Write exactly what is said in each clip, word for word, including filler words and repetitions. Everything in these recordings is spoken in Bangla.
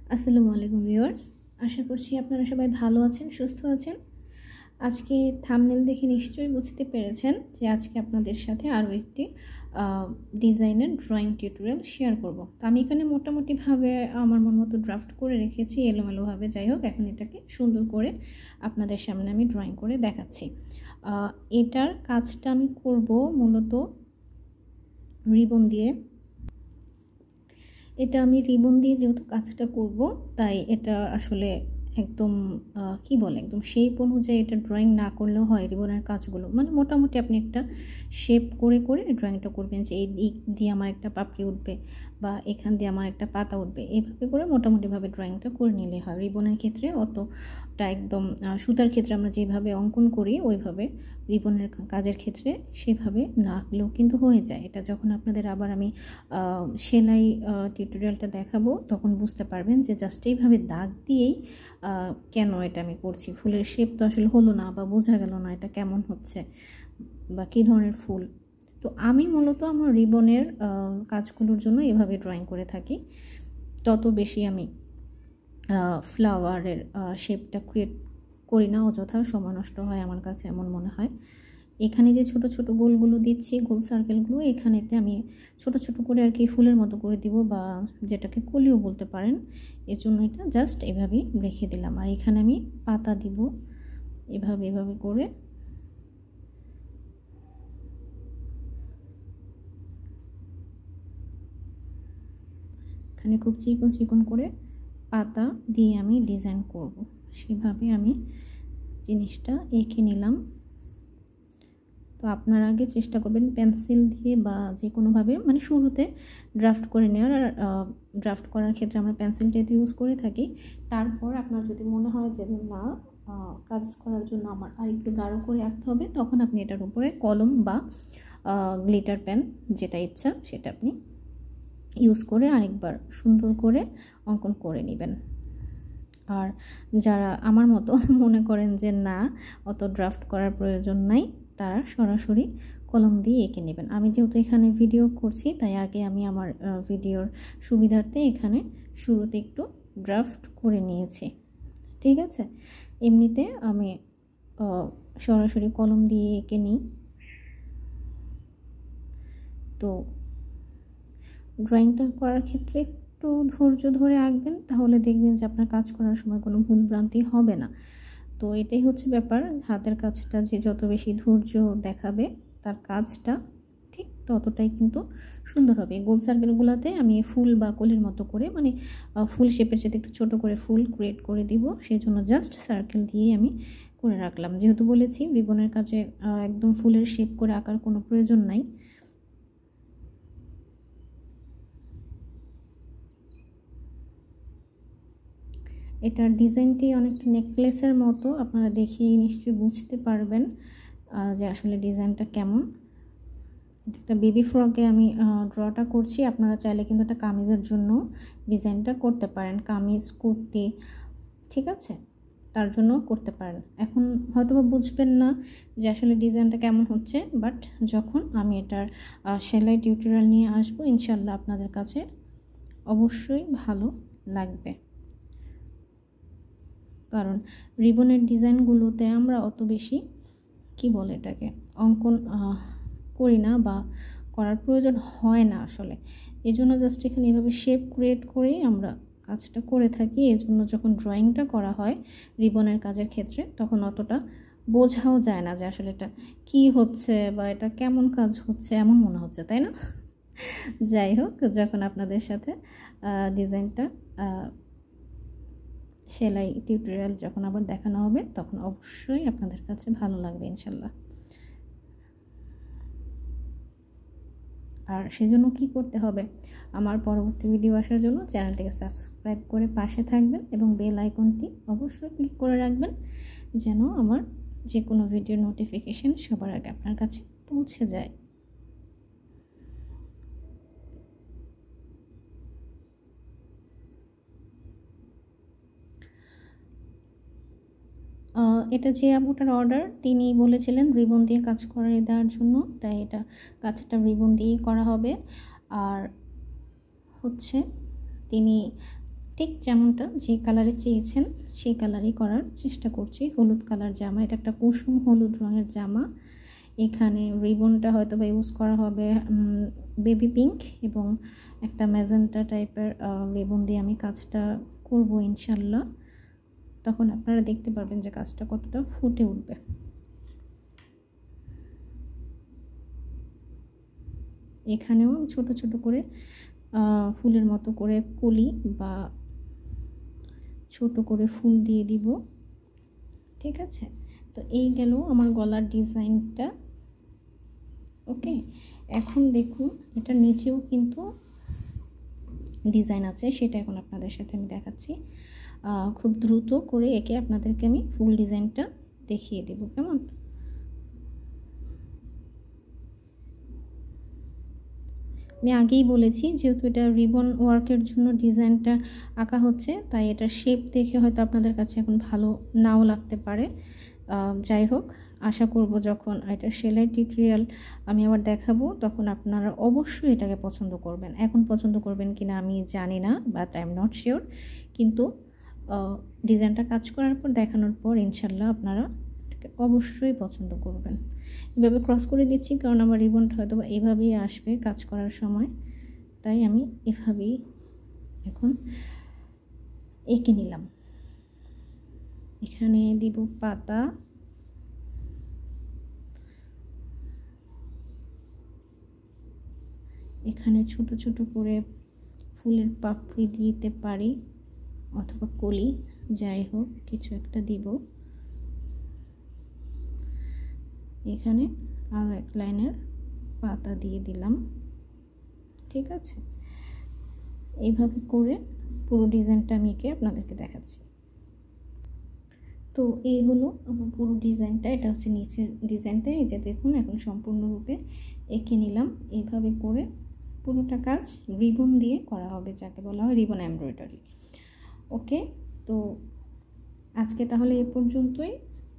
আসসালামু আলাইকুম ভিউয়ার্স, আশা করছি আপনারা সবাই ভালো আছেন, সুস্থ আছেন। আজকে থাম্বনেল দেখে নিশ্চয়ই বুঝতে পেরেছেন যে আজকে আপনাদের সাথে আরও একটি ডিজাইনের ড্রয়িং টিউটোরিয়াল শেয়ার করব। তো আমি এখানে মোটামুটিভাবে আমার মন মতো ড্রাফট করে রেখেছি, এলোমেলোভাবে। যাই হোক, এখন এটাকে সুন্দর করে আপনাদের সামনে আমি ড্রয়িং করে দেখাচ্ছি। এটার কাজটা আমি করব মূলত রিবন দিয়ে। এটা আমি রিবন দিয়ে যেহেতু কাজটা করব, তাই এটা আসলে একদম কি বলে একদম শেপ অনুযায়ী এটা ড্রয়িং না করলেও হয়। রিবনের কাজগুলো মানে মোটামুটি আপনি একটা শেপ করে করে ড্রয়িংটা করবেন, যে এই দিক দিয়ে আমার একটা পাপড়ি উঠবে বা এখান দিয়ে আমার একটা পাতা উঠবে, এইভাবে করে মোটামুটিভাবে ড্রয়িংটা করে নিলে হয়। রিবনের ক্ষেত্রে অতটা একদম সুতার ক্ষেত্রে আমরা যেভাবে অঙ্কন করি ওইভাবে রিবনের কাজের ক্ষেত্রে সেভাবে না আঁকলেও কিন্তু হয়ে যায়। এটা যখন আপনাদের আবার আমি সেলাই টিউটোরিয়ালটা দেখাবো তখন বুঝতে পারবেন যে জাস্ট এইভাবে দাগ দিয়েই কেন এটা আমি করছি। ফুলের শেপ তো আসলে হলো না বা বোঝা গেল না এটা কেমন হচ্ছে বা কী ধরনের ফুল। তো আমি মূলত আমার রিবনের কাজগুলোর জন্য এভাবে ড্রয়িং করে থাকি। তত বেশি আমি ফ্লাওয়ারের শেপটা ক্রিয়েট করি না, অযথা সময় নষ্ট হয় আমার কাছে এমন মনে হয়। এখানে যে ছোট ছোট গোলগুলো দিচ্ছি, গোল সার্কেলগুলো, এখানেতে আমি ছোট ছোট করে আর কি ফুলের মতো করে দিব, বা যেটাকে কলিও বলতে পারেন। এর জন্য এটা জাস্ট এভাবেই রেখে দিলাম। আর এখানে আমি পাতা দিব এভাবে এভাবে করে। এখানে খুব চিকন চিকন করে পাতা দিয়ে আমি ডিজাইন করব, সেভাবে আমি জিনিসটা এঁকে নিলাম। তো আপনারা আগে চেষ্টা করবেন পেন্সিল দিয়ে বা যে কোনোভাবে, মানে শুরুতে ড্রাফট করে নেওয়ার। আর ড্রাফট করার ক্ষেত্রে আমরা পেন্সিলটা ইউজ করে থাকি। তারপর আপনার যদি মনে হয় যে না, কাজ করার জন্য আমার আর একটু গাঢ় করে আঁকতে হবে, তখন আপনি এটার উপরে কলম বা গ্লিটার পেন, যেটা ইচ্ছা সেটা আপনি ইউজ করে আরেকবার সুন্দর করে অঙ্কন করে নেবেন। আর যারা আমার মতো মনে করেন যে না, অত ড্রাফট করার প্রয়োজন নাই, তারা সরাসরি কলম দিয়ে এঁকে নেবেন। আমি যেহেতু এখানে ভিডিও করছি, তাই আগে আমি আমার ভিডিওর সুবিধার্থে এখানে শুরুতে একটু ড্রাফট করে নিয়েছি, ঠিক আছে। এমনিতে আমি সরাসরি কলম দিয়ে এঁকে নিই। তো ড্রয়িংটা করার ক্ষেত্রে একটু ধৈর্য ধরে আঁকবেন, তাহলে দেখবেন যে আপনার কাজ করার সময় কোনো ভুলভ্রান্তি হবে না। তো এটাই হচ্ছে ব্যাপার, হাতের কাজটা যে যত বেশি ধৈর্য দেখাবে তার কাজটা ঠিক ততটাই কিন্তু সুন্দর হবে। গোল সার্কেলগুলোতে আমি ফুল বা কলির মতো করে, মানে ফুল শেপের সাথে একটু ছোট করে ফুল ক্রিয়েট করে দিব, সেই জন্য জাস্ট সার্কেল দিয়ে আমি করে রাখলাম। যেহেতু বলেছি রিবনের কাজে একদম ফুলের শেপ করে আঁকার কোনো প্রয়োজন নাই। এটার ডিজাইনটি অনেকটা নেকলেসের মতো, আপনারা দেখেই নিশ্চয়ই বুঝতে পারবেন যে আসলে ডিজাইনটা কেমন। একটা বেবি ফ্রকে আমি ড্রটা করছি, আপনারা চাইলে কিন্তু একটা কামিজের জন্য ডিজাইনটা করতে পারেন, কামিজ কুর্তি, ঠিক আছে, তার জন্য করতে পারেন। এখন হয়তো বা বুঝবেন না যে আসলে ডিজাইনটা কেমন হচ্ছে, বাট যখন আমি এটার সেলাই টিউটোরিয়াল নিয়ে আসবো ইনশাল্লাহ আপনাদের কাছে অবশ্যই ভালো লাগবে। কারণ রিবনের ডিজাইনগুলোতে আমরা অত বেশি কি বলে এটাকে অঙ্কন করি না বা করার প্রয়োজন হয় না আসলে। এই জন্য জাস্ট এখানে এভাবে শেপ ক্রিয়েট করেই আমরা কাজটা করে থাকি। এর জন্য যখন ড্রয়িংটা করা হয় রিবনের কাজের ক্ষেত্রে, তখন অতটা বোঝাও যায় না যে আসলে এটা কী হচ্ছে বা এটা কেমন কাজ হচ্ছে, এমন মনে হচ্ছে, তাই না? যাই হোক, যখন আপনাদের সাথে ডিজাইনটা সেলাই টিউটোরিয়াল যখন আবার দেখানো হবে, তখন অবশ্যই আপনাদের কাছে ভালো লাগবে ইনশাল্লাহ। আর সেজন্য কি করতে হবে, আমার পরবর্তী ভিডিও আসার জন্য চ্যানেলটিকে সাবস্ক্রাইব করে পাশে থাকবেন এবং বেল আইকনটি অবশ্যই ক্লিক করে রাখবেন, যেন আমার যে কোনো ভিডিওর নোটিফিকেশন সবার আগে আপনার কাছে পৌঁছে যায়। এটা যে আপুটার অর্ডার, তিনি বলেছিলেন রিবন দিয়ে কাজ করে দেওয়ার জন্য, তাই এটা কাজটা রিবন দিয়েই করা হবে। আর হচ্ছে তিনি ঠিক যেমনটা যে কালারে চেয়েছেন সেই কালারই করার চেষ্টা করছি। হলুদ কালার জামা, এটা একটা কুসুম হলুদ রঙের জামা। এখানে রিবনটা হয়তো বা ইউজ করা হবে বেবি পিঙ্ক এবং একটা ম্যাজেন্টা টাইপের রিবন দিয়ে আমি কাজটা করব ইনশাল্লাহ। তখন আপনারা দেখতে পারবেন যে কাজটা কতটা ফুটে উঠবে। এখানেও ছোট ছোট করে ফুলের মতো করে কলি বা ছোট করে ফুল দিয়ে দিব। ঠিক আছে, তো এই গেল আমার গলার ডিজাইনটা। ওকে, এখন দেখুন এটার নিচেও কিন্তু ডিজাইন আছে, সেটা এখন আপনাদের সাথে আমি দেখাচ্ছি। খুব দ্রুত করে একে আপনাদেরকে আমি ফুল ডিজাইনটা দেখিয়ে দেব। কেমন? আমি আগেই বলেছি যেহেতু এটা রিবন ওয়ার্কের জন্য ডিজাইনটা আঁকা হচ্ছে, তাই এটার শেপ দেখে হয়তো আপনাদের কাছে এখন ভালো নাও লাগতে পারে। যাই হোক, আশা করব যখন এটার সেলাই টিউটোরিয়াল আমি আবার দেখাবো তখন আপনারা অবশ্যই এটাকে পছন্দ করবেন। এখন পছন্দ করবেন কিনা আমি জানি না, but I am not sure, কিন্তু ডিজাইনটা কাজ করার পর দেখানোর পর ইনশাল্লাহ আপনারা অবশ্যই পছন্দ করবেন। এভাবে ক্রস করে দিচ্ছি কারণ আমার রিবনটা হয়তো এভাবেই আসবে কাজ করার সময়, তাই আমি এভাবেই এখন এঁকে নিলাম। এখানে দিব পাতা, এখানে ছোট ছোট করে ফুলের পাপড়ি দিতে পারি অথবা কলি, যাই হোক কিছু একটা দিব। এখানে আরও এক লাইনের পাতা দিয়ে দিলাম। ঠিক আছে, এইভাবে করে পুরো ডিজাইনটা আমি এঁকে আপনাদেরকে দেখাচ্ছি। তো এই হলো আমার পুরো ডিজাইনটা, এটা হচ্ছে নিচের ডিজাইনটা। এই যে দেখুন এখন সম্পূর্ণরূপে এঁকে নিলাম। এইভাবে করে পুরোটা কাজ রিবন দিয়ে করা হবে, যাকে বলা হয় রিবন এমব্রয়ডারি। ওকে, তো আজকে তাহলে এ পর্যন্তই।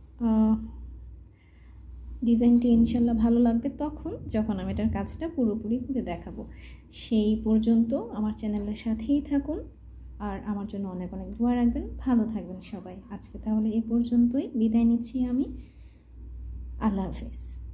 ডিজাইনটি ইনশাল্লাহ ভালো লাগবে তখন যখন আমি এটার কাজটা পুরোপুরি করে দেখাবো। সেই পর্যন্ত আমার চ্যানেলের সাথেই থাকুন আর আমার জন্য অনেক অনেক দোয়া রাখবেন। ভালো থাকবেন সবাই। আজকে তাহলে এ পর্যন্তই, বিদায় নিচ্ছি আমি। আল্লাহ হাফেজ।